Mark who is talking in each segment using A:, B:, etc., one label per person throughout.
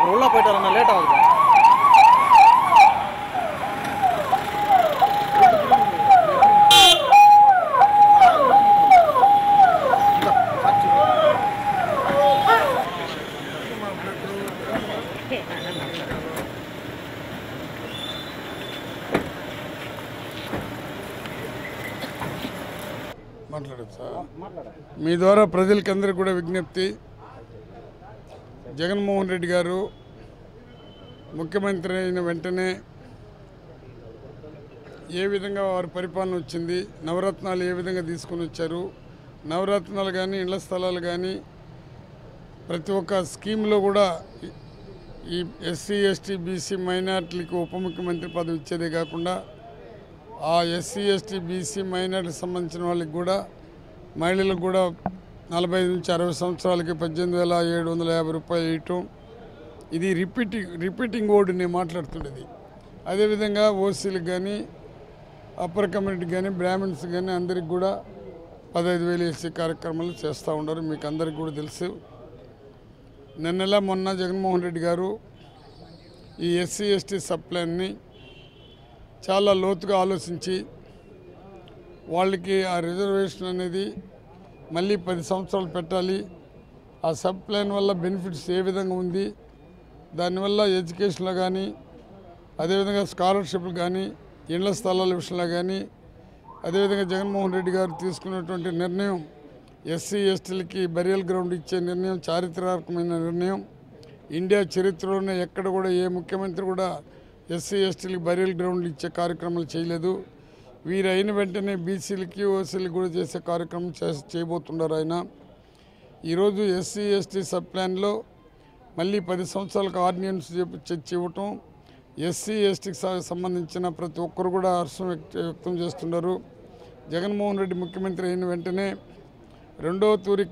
A: உள்ள போயிட்டு வரணும், லேட் ஆகுது.
B: మీ ద్వారా ప్రజలకందరికీ కూడా విజ్ఞప్తి, జగన్మోహన్ రెడ్డి గారు ముఖ్యమంత్రి అయిన వెంటనే ఏ విధంగా వారి పరిపాలన వచ్చింది, నవరత్నాలు ఏ విధంగా తీసుకొని వచ్చారు, నవరత్నాలు కానీ ఇళ్ల స్థలాలు కానీ ప్రతి ఒక్క స్కీమ్లో కూడా ఈ ఎస్సీ ఎస్టీ బీసీ మైనార్టీలకు ఉప ముఖ్యమంత్రి పదవి ఇచ్చేదే కాకుండా ఆ ఎస్సీ ఎస్టీ బీసీ మైనార్టీకి సంబంధించిన వాళ్ళకి కూడా మహిళలకు కూడా 45 నుంచి 60 సంవత్సరాలకి 18,750 రూపాయలు ఇవ్వటం, ఇది రిపీటింగ్ వర్డ్ నేను మాట్లాడుతుండేది. అదేవిధంగా ఓసీలకు కానీ అప్పర్ కమ్యూనిటీకి కానీ బ్రాహ్మణ్స్ కానీ అందరికి కూడా 15,000 వేసే కార్యక్రమాలు చేస్తూ ఉన్నారు. మీకు అందరికి కూడా తెలుసు. నిన్నలా మొన్న జగన్మోహన్ రెడ్డి గారు ఈ ఎస్సీ ఎస్టీ సబ్ ప్లాన్ని చాలా లోతుగా ఆలోచించి వాళ్ళకి ఆ రిజర్వేషన్ అనేది మళ్ళీ 10 సంవత్సరాలు పెట్టాలి, ఆ సబ్ ప్లాన్ వల్ల బెనిఫిట్స్ ఏ విధంగా ఉంది, దానివల్ల ఎడ్యుకేషన్లో కానీ అదేవిధంగా స్కాలర్షిప్లు కానీ ఇళ్ల స్థలాల విషయంలో కానీ అదేవిధంగా జగన్మోహన్ రెడ్డి గారు తీసుకున్నటువంటి నిర్ణయం ఎస్సీ ఎస్టీలకి బరియల్ గ్రౌండ్ ఇచ్చే నిర్ణయం చారిత్రాత్మకమైన నిర్ణయం. ఇండియా చరిత్రలోనే ఎక్కడ కూడా ఏ ముఖ్యమంత్రి కూడా ఎస్సీ ఎస్టీలకి బరియల్ గ్రౌండ్లు ఇచ్చే కార్యక్రమాలు చేయలేదు. వీరు అయిన వెంటనే బీసీలకి ఓసీలకి కూడా చేసే కార్యక్రమం చేయబోతున్నారు ఆయన. ఈరోజు ఎస్సీ ఎస్టీ సబ్ ప్లాన్లో మళ్ళీ 10 సంవత్సరాలకు ఆర్డినెన్స్ చర్చ ఇవ్వటం, ఎస్సీ ఎస్టీకి సంబంధించిన ప్రతి ఒక్కరు కూడా హర్షం వ్యక్తం చేస్తున్నారు. జగన్మోహన్ రెడ్డి ముఖ్యమంత్రి అయిన వెంటనే రెండవ తూరి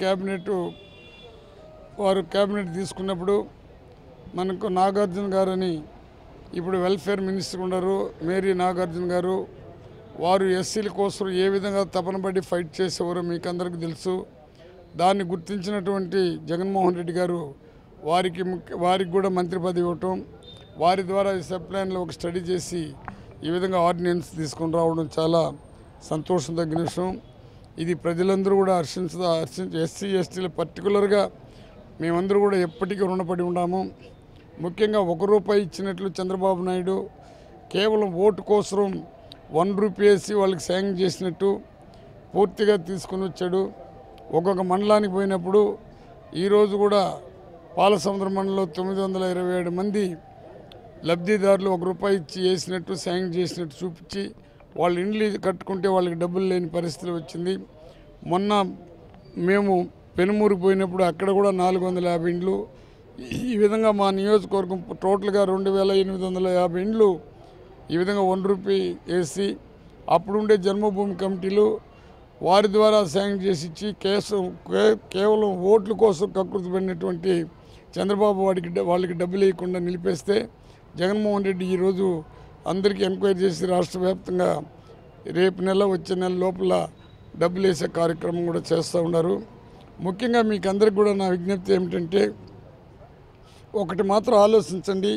B: వారు క్యాబినెట్ తీసుకున్నప్పుడు మనకు నాగార్జున గారని ఇప్పుడు వెల్ఫేర్ మినిస్టర్ ఉన్నారు, మేరీ నాగార్జున గారు. వారు ఎస్సీల కోసం ఏ విధంగా తపనబడి ఫైట్ చేసేవారో మీకు అందరికీ తెలుసు. దాన్ని గుర్తించినటువంటి జగన్మోహన్ రెడ్డి గారు వారికి కూడా మంత్రి పదవి ఇవ్వటం, వారి ద్వారా ఈ సబ్ ప్లాన్లో ఒక స్టడీ చేసి ఈ విధంగా ఆర్డినెన్స్ తీసుకొని రావడం చాలా సంతోషం తగిన విషయం. ఇది ప్రజలందరూ కూడా ఎస్సీ ఎస్టీలు పర్టికులర్గా మేమందరూ కూడా ఎప్పటికీ రుణపడి ఉన్నాము. ముఖ్యంగా ₹1 ఇచ్చినట్లు చంద్రబాబు నాయుడు కేవలం ఓటు కోసం ₹1 వేసి వాళ్ళకి సాయం చేసినట్టు పూర్తిగా తీసుకుని వచ్చాడు. ఒక్కొక్క మండలానికి పోయినప్పుడు ఈరోజు కూడా పాలసముద్ర మండలంలో 927 మంది లబ్ధిదారులు ₹1 ఇచ్చి వేసినట్టు సాయం చేసినట్టు చూపించి వాళ్ళు ఇండ్లు కట్టుకుంటే వాళ్ళకి డబ్బులు లేని పరిస్థితి వచ్చింది. మొన్న మేము పెనుమూరుకు పోయినప్పుడు అక్కడ కూడా 450 ఇండ్లు. ఈ విధంగా మా నియోజకవర్గం టోటల్గా 2,850 ఇండ్లు ఈ విధంగా ₹1 వేసి అప్పుడుండే జన్మభూమి కమిటీలు వారి ద్వారా సాయం చేసి ఇచ్చి కేవలం ఓట్ల కోసం కకృతి పడినటువంటి చంద్రబాబు వాళ్ళకి డబ్బులు వేయకుండా నిలిపేస్తే జగన్మోహన్ రెడ్డి ఈరోజు అందరికీ ఎంక్వైరీ చేసి రాష్ట్ర వ్యాప్తంగా రేపు నెల వచ్చే నెల లోపల డబ్బులు వేసే కార్యక్రమం కూడా చేస్తూ ఉన్నారు. ముఖ్యంగా మీకు అందరికి కూడా నా విజ్ఞప్తి ఏమిటంటే ఒకటి మాత్రం ఆలోచించండి.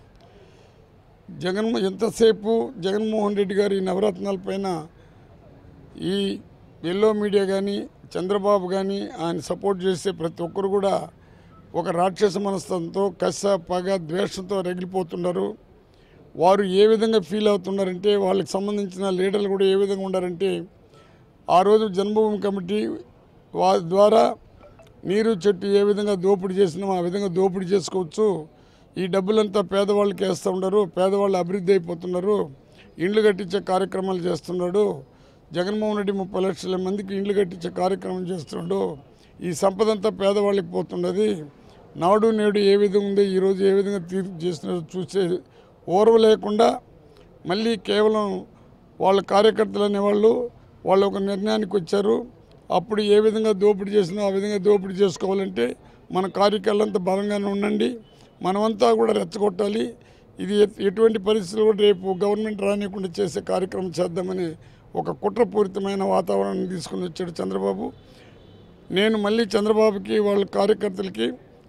B: ఎంతసేపు జగన్మోహన్ రెడ్డి గారు ఈ నవరత్నాల పైన ఈ ఎల్లో మీడియా కానీ చంద్రబాబు కానీ ఆయన సపోర్ట్ చేసే ప్రతి ఒక్కరు కూడా ఒక రాక్షస మనస్తత్వంతో కస పగ ద్వేషంతో రగిలిపోతున్నారు. వారు ఏ విధంగా ఫీల్ అవుతున్నారంటే వాళ్ళకి సంబంధించిన లీడర్లు కూడా ఏ విధంగా ఉన్నారంటే ఆ రోజు జన్మభూమి కమిటీ వారి ద్వారా నీరు చెట్టు ఏ విధంగా దోపిడీ చేసినామో ఆ విధంగా దోపిడీ చేసుకోవచ్చు. ఈ డబ్బులంతా పేదవాళ్ళకి వేస్తూ ఉన్నారు, పేదవాళ్ళు అభివృద్ధి అయిపోతున్నారు, ఇండ్లు కట్టించే కార్యక్రమాలు చేస్తున్నాడు జగన్మోహన్ రెడ్డి. 30 లక్షల మందికి ఇండ్లు కట్టించే కార్యక్రమం చేస్తున్నాడు. ఈ సంపదంతా పేదవాళ్ళకి పోతున్నది. నాడు నేడు ఏ విధంగా ఉంది, ఈరోజు ఏ విధంగా తీర్పు చేస్తున్నారో చూసే ఓర్వ లేకుండా మళ్ళీ కేవలం వాళ్ళ కార్యకర్తలు అనేవాళ్ళు వాళ్ళు ఒక నిర్ణయానికి వచ్చారు. అప్పుడు ఏ విధంగా దోపిడీ చేసినా ఆ విధంగా దోపిడీ చేసుకోవాలంటే మన కార్యకర్తలంతా బలంగానే ఉండండి, మనమంతా కూడా రెచ్చగొట్టాలి. ఇది ఎటువంటి పరిస్థితులు కూడా రేపు గవర్నమెంట్ రానియకుండా చేసే కార్యక్రమం చేద్దామని ఒక కుట్రపూరితమైన వాతావరణాన్ని తీసుకుని వచ్చాడు చంద్రబాబు. నేను మళ్ళీ చంద్రబాబుకి వాళ్ళ కార్యకర్తలకి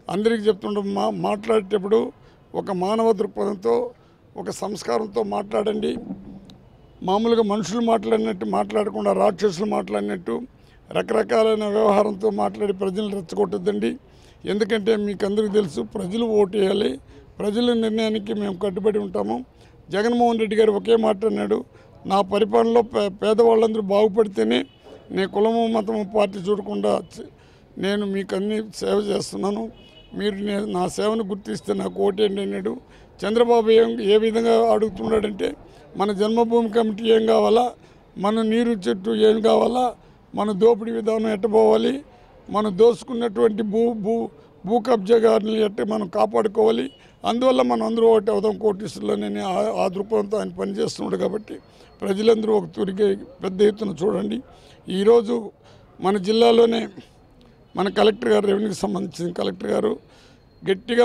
B: అందరికీ చెప్తుంటాం, మాట్లాడేటప్పుడు ఒక మానవ దృక్పథంతో ఒక సంస్కారంతో మాట్లాడండి. మామూలుగా మనుషులు మాట్లాడినట్టు మాట్లాడకుండా రాక్షసులు మాట్లాడినట్టు రకరకాలైన వ్యవహారంతో మాట్లాడి ప్రజలను రెచ్చగొట్టద్దండి. ఎందుకంటే మీకు అందరికీ తెలుసు, ప్రజలు ఓటు వేయాలి, ప్రజల నిర్ణయానికి మేము కట్టుబడి ఉంటాము. జగన్మోహన్ రెడ్డి గారు ఒకే మాట అన్నాడు, నా పరిపాలనలో పేదవాళ్ళందరూ బాగుపడితేనే నేను కులము మతము పార్టీ చూడకుండా నేను మీకు అన్ని సేవ చేస్తున్నాను, మీరు నా సేవను గుర్తిస్తే నాకు ఓటేయండి అన్నాడు. చంద్రబాబు ఏ విధంగా అడుగుతున్నాడంటే, మన జన్మభూమి కమిటీ ఏం కావాలా, మన నీరు చెట్టు ఏం కావాలా, మన దోపిడీ విధానం ఎట్టబోవాలి, మనం దోసుకున్నటువంటి భూ కబ్జాగారులు ఎట్ట మనం కాపాడుకోవాలి, అందువల్ల మనం అందరూ ఒకటి అవుదాం కోటీశ్వరులని ఆ దృక్పథంతో ఆయన పనిచేస్తున్నాడు. కాబట్టి ప్రజలందరూ ఒక తూరిగా పెద్ద ఎత్తున చూడండి. ఈరోజు మన జిల్లాలోనే మన కలెక్టర్ గారు, రెవెన్యూకి సంబంధించిన కలెక్టర్ గారు గట్టిగా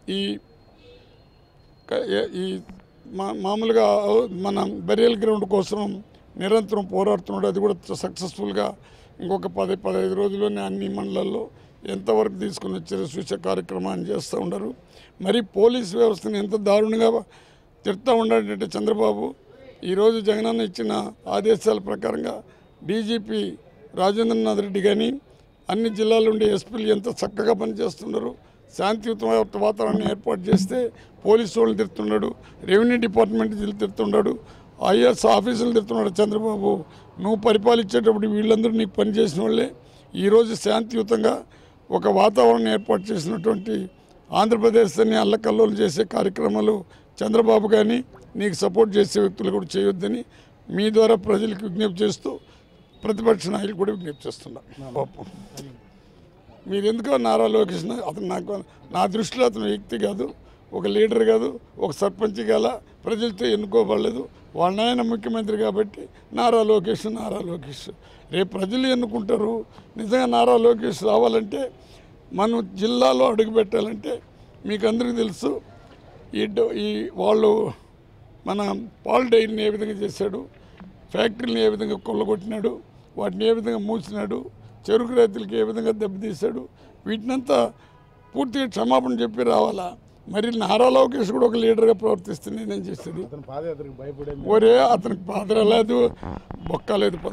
B: ఈ మామూలుగా మన బరియల్ గ్రౌండ్ కోసం నిరంతరం పోరాడుతున్నాడు. అది కూడా సక్సెస్ఫుల్గా ఇంకొక 10-15 రోజుల్లోనే అన్ని మండలాల్లో ఎంతవరకు తీసుకుని వచ్చారో చూసే కార్యక్రమాన్ని చేస్తూ ఉండరు. మరి పోలీస్ వ్యవస్థను ఎంత దారుణంగా తిడుతూ ఉన్నాడంటే చంద్రబాబు, ఈరోజు జగనన్న ఇచ్చిన ఆదేశాల ప్రకారంగా డీజీపీ రాజేంద్రనాథ్ రెడ్డి కానీ అన్ని జిల్లాల నుండి ఎస్పీలు ఎంత చక్కగా పనిచేస్తున్నారు. శాంతియుత వాతావరణం ఏర్పాటు చేస్తే పోలీసు వాళ్ళు తిడుతున్నాడు, రెవెన్యూ డిపార్ట్మెంట్ తిడుతున్నాడు, ఐఏఎస్ ఆఫీసులు తిడుతున్నాడు. చంద్రబాబు, నువ్వు పరిపాలించేటప్పుడు వీళ్ళందరూ నీకు పనిచేసిన వాళ్ళే. ఈరోజు శాంతియుతంగా ఒక వాతావరణం ఏర్పాటు చేసినటువంటి ఆంధ్రప్రదేశ్ అని అల్లకల్లోలు చేసే కార్యక్రమాలు చంద్రబాబు కానీ నీకు సపోర్ట్ చేసే వ్యక్తులు కూడా చేయొద్దని మీ ద్వారా ప్రజలకు విజ్ఞప్తి చేస్తూ ప్రతిపక్ష నాయకులు కూడా విజ్ఞప్తి చేస్తున్నారు. మీరు ఎందుకో నారా లోకేష్ అతను నా దృష్టిలో అతను వ్యక్తి కాదు, ఒక లీడర్ కాదు, ఒక సర్పంచ్ గల ప్రజలతో ఎన్నుకోబడలేదు. వాళ్ళ నాయన ముఖ్యమంత్రి కాబట్టి నారా లోకేష్ రేపు ప్రజలు ఎన్నుకుంటారు. నిజంగా నారా లోకేష్ రావాలంటే మనం జిల్లాలో అడుగుపెట్టాలంటే మీకు అందరికీ తెలుసు, ఈ వాళ్ళు మన పాల్ డైరీని ఏ విధంగా చేశాడు, ఫ్యాక్టరీని ఏ విధంగా కొల్లగొట్టినాడు, వాటిని ఏ విధంగా మూసినాడు, చెరుకు రైతులకి ఏ విధంగా దెబ్బతీశాడు, వీటినంతా పూర్తిగా క్షమాపణ చెప్పి రావాలా. మరి నారా లోకేష్ కూడా ఒక లీడర్గా ప్రవర్తిస్తే నేనేం చేసేది? ఒరే అతనికి పాత్ర లేదు, బొక్క లేదు. పద